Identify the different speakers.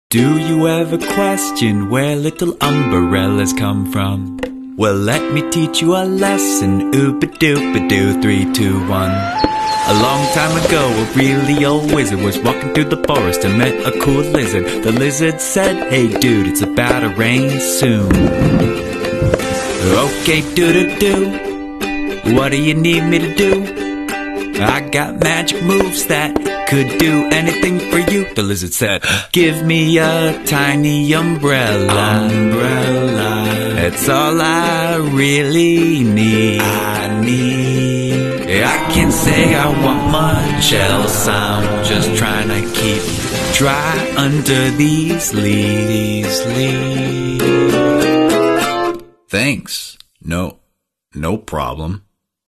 Speaker 1: Do you ever question where little umbrellas come from? Well, let me teach you a lesson. Oop-a-doop-a-doo, 3, 2, 1. A long time ago, a really old wizard was walking through the forest and met a cool lizard. The lizard said, "Hey dude, it's about to rain soon." "Okay, doo-doo-doo, what do you need me to do? I got magic moves that could do anything for you." The lizard said, "Give me a tiny umbrella. That's all I really need. I can't say I want much else. I'm just trying to keep dry under these leaves. Thanks. No problem."